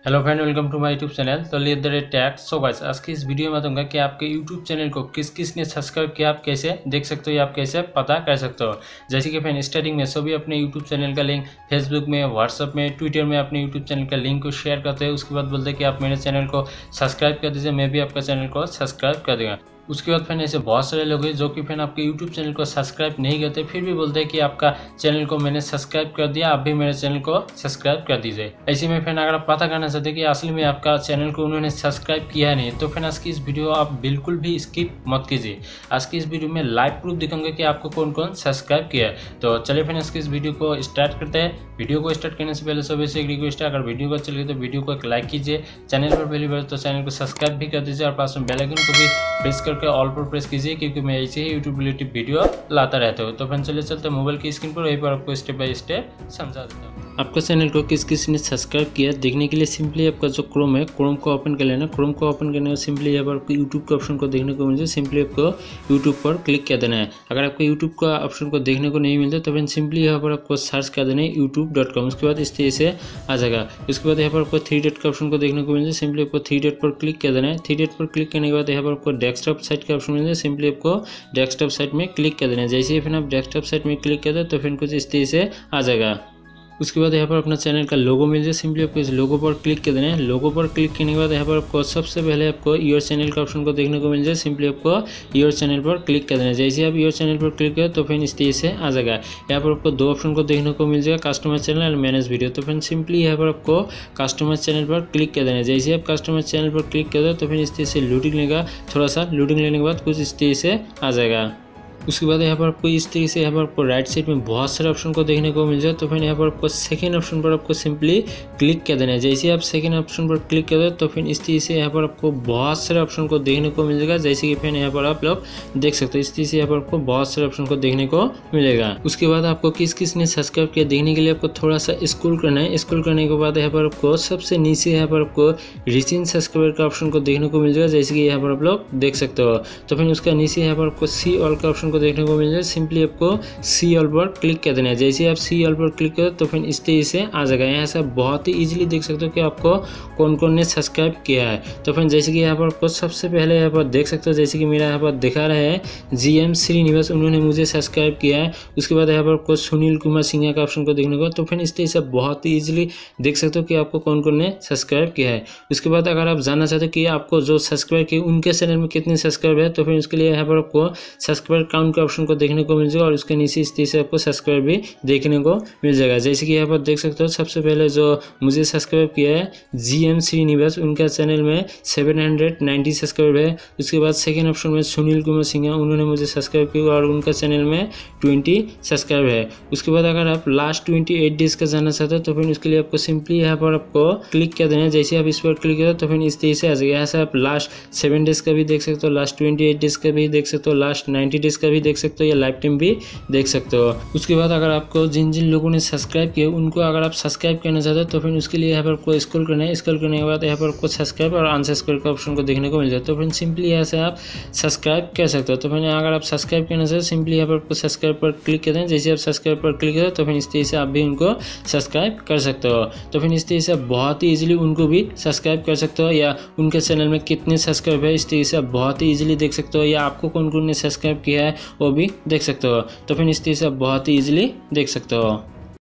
Hello friend, welcome to my YouTube channel तो लीड द रेट टैग। सो गाइस, आज की इस वीडियो में बताऊंगा कि आपके यूट्यूब चैनल को किस किस ने सब्सक्राइब किया, आप कैसे देख सकते हो या आप कैसे पता कर सकते हो। जैसे कि फ्रेंड, स्टार्टिंग में सभी अपने यूट्यूब चैनल का लिंक फेसबुक में, व्हाट्सअप में, ट्विटर में अपने यूट्यूब चैनल का लिंक को शेयर करते हैं। उसके बाद बोलते हैं कि आप मेरे चैनल को सब्सक्राइब कर दीजिए, मैं भी आपका चैनल को सब्सक्राइब कर दूंगा। उसके बाद फ्रेंड ऐसे बहुत सारे लोग हैं जो कि फ्रेंड आपके यूट्यूब चैनल को सब्सक्राइब नहीं करते, फिर भी बोलते हैं कि आपका चैनल को मैंने सब्सक्राइब कर दिया, आप भी मेरे चैनल को सब्सक्राइब कर दीजिए। ऐसे में फ्रेंड अगर आप पता करना चाहते हैं कि असली में आपका चैनल को उन्होंने सब्सक्राइब किया नहीं, तो फ्रेंड आज की इस वीडियो आप बिल्कुल भी स्किप मत कीजिए। आज की इस वीडियो में लाइव प्रूफ दिखाऊंगा कि आपको कौन कौन सब्सक्राइब किया है। तो चलिए फ्रेंड आज की इस वीडियो को स्टार्ट करते हैं। वीडियो को स्टार्ट करने से पहले सभी से एक रिक्वेस्ट है, अगर वीडियो को अच्छी लगे तो वीडियो को एक लाइक कीजिए, चैनल पर पहली बार तो चैनल को सब्सक्राइब भी कर दीजिए और पास में बेल आइकन को भी प्रेस करके ऑल पर प्रेस कीजिए, क्योंकि मैं ऐसे ही यूट्यूब रिलेटेड वीडियो लाता रहता हूँ। तो फ्रेंड चलिए चलते हैं मोबाइल की स्क्रीन पर, वहीं पर आपको स्टेप बाय स्टेप समझा देता हूँ। आपका चैनल को किस किस ने सब्सक्राइब किया देखने के लिए सिंपली आपका जो क्रोम है, क्रोम को ओपन कर लेना। क्रोम को ओपन करने के सिंपली यहाँ पर आपको यूट्यूब के ऑप्शन को देखने को मिलता है, सिंपली आपको यूट्यूब पर क्लिक कर देना है। अगर आपको यूट्यूब का ऑप्शन को देखने को नहीं मिलता तो फिर सिंपली यहाँ पर आपको सर्च कर देना है youtube.com। उसके बाद इस तरह से आ जाएगा। उसके बाद यहाँ पर आपको 3 डॉट का ऑप्शन को देखने को मिलता है, सिंपली आपको 3 डॉट पर क्लिक कर देना है। 3 डॉट पर क्लिक करने के बाद यहाँ पर आपको डेस्कटॉप साइट का ऑप्शन मिलता है, सिंपली आपको डेस्कटॉप साइट में क्लिक कर देना है। जैसे ही फिर आप डेस्कटॉप साइट में क्लिक कर दे तो फिर कुछ इस तरह से आ जाएगा। उसके बाद यहाँ पर अपना चैनल का लोगो मिल जाए, सिंपली आपको इस लोगो पर क्लिक कर देना है। लोगो पर क्लिक करने के बाद यहाँ पर आपको सबसे पहले आपको योर चैनल का ऑप्शन को देखने को मिल जाए, सिंपली आपको योर चैनल पर क्लिक कर देना है। जैसे आप योर चैनल पर क्लिक करें तो फिर इस तरह से आ जाएगा। यहाँ पर आपको 2 ऑप्शन को देखने को मिल जाएगा, कस्टमर चैनल और मैनेज वीडियो। तो फिर सिंपली यहाँ पर आपको कस्टमर चैनल पर क्लिक कर देना है। जैसे आप कस्टमर चैनल पर क्लिक कर दो तो फिर इस तरह से लूडिंग लेगा, थोड़ा सा लूडिंग लेने के बाद कुछ इस तरह से आ जाएगा। उसके बाद यहाँ पर आपको इस तरीके से यहाँ पर आपको राइट साइड में बहुत सारे ऑप्शन को देखने को मिल जाए। तो फिर यहाँ पर आपको सेकंड ऑप्शन पर आपको सिंपली क्लिक कर देना है। जैसे आप सेकंड ऑप्शन पर क्लिक कर दो तो फिर इस तरीके से यहाँ पर आपको बहुत सारे ऑप्शन को देखने को मिल जाएगा। जैसे कि फिर यहाँ पर आप लोग देख सकते हो, इस तरीके से यहाँ पर आपको बहुत सारे ऑप्शन को देखने को मिलेगा। उसके बाद आपको किस किस ने सब्सक्राइब किया देखने के लिए आपको थोड़ा सा स्क्रॉल करना है। स्क्रॉल करने के बाद यहाँ पर आपको सबसे नीचे यहाँ पर आपको रिसेंट सब्सक्राइबर का ऑप्शन को देखने को मिल जाएगा, जैसे कि यहाँ पर आप लोग देख सकते हो। तो फिर उसका नीचे यहाँ पर आपको सी ऑल का ऑप्शन को देखने को मिल जाए, सिंपली आपको सी ऑल पर क्लिक कर देना है। जैसे आप सी ऑल पर क्लिक करो तो फिर इस तरीके से आ जाएगा। यहाँ से बहुत ही इजीली देख सकते हो कि आपको कौन कौन ने सब्सक्राइब किया है। तो फिर जैसे कि यहाँ पर आपको सबसे पहले यहाँ पर देख सकते हो, जैसे कि मेरा यहाँ पर दिखा रहा है GM श्रीनिवास, उन्होंने मुझे सब्सक्राइब किया है। उसके बाद यहाँ पर आपको सुनील कुमार सिंह का ऑप्शन को देखने को, तो फिर इस तरीके से बहुत ही ईजिली देख सकते हो कि आपको कौन कौन ने सब्सक्राइब किया है। उसके बाद अगर आप जानना चाहते हो कि आपको जो सब्सक्राइब किए उनके चैनल में कितने सब्सक्राइब है, तो फिर उसके लिए यहाँ पर आपको सब्सक्राइब काउंट का ऑप्शन को देखने को मिल जाएगा और उसके नीचे इस तरह से आपको सब्सक्राइब भी देखने को मिल जाएगा। जैसे कि यहाँ पर देख सकते हो सबसे पहले जो मुझे सब्सक्राइब किया है GM श्रीनिवास, उनका चैनल में 790 सब्सक्राइब है। उसके बाद सेकंड ऑप्शन में सुनील कुमार सिंह, उन्होंने मुझे सब्सक्राइब किया और उनका चैनल में 20 सब्सक्राइब है। उसके बाद अगर आप लास्ट 28 डेज का जानना चाहते हो तो फिर उसके लिए आपको सिंपली यहाँ पर आपको क्लिक कर देना है। जैसे आप इस पर क्लिक करो तो फिर इस तरह से आ जाएगा। यहाँ से आप लास्ट 7 डेज का भी देख सकते हो, लास्ट 28 डेज का भी देख सकते हो, लास्ट 90 डेज का भी देख सकते हो, या लाइफ टाइम भी देख सकते हो। उसके बाद अगर आपको जिन जिन लोगों ने सब्सक्राइब किया उनको अगर आप सब्सक्राइब करना चाहते हो तो फिर उसके लिए यहाँ पर आपको स्क्रॉल करना है। स्क्रॉल करने के बाद यहाँ पर आपको सब्सक्राइब और अनसब्सक्राइब का ऑप्शन को देखने को मिल जाए, तो फिर सिंपली यहाँ से आप सब्सक्राइब कर सकते हो। तो फिर अगर आप सब्सक्राइब करना चाहते हो सिंपली यहाँ पर आपको सब्सक्राइब पर क्लिक कर दें। जैसे आप सब्सक्राइब पर क्लिक करें तो फिर इस तरह से आप भी उनको सब्सक्राइब कर सकते हो। तो फिर इस तरह से आप बहुत ही ईजिली उनको भी सब्सक्राइब कर सकते हो, या उनके चैनल में कितने सब्सक्राइब है इस तरह से आप बहुत ही ईजिली देख सकते हो, या आपको कौन कौन ने सब्सक्राइब किया है वो भी देख सकते हो। तो फिर इस तरह से आप बहुत ही ईजिली देख सकते हो।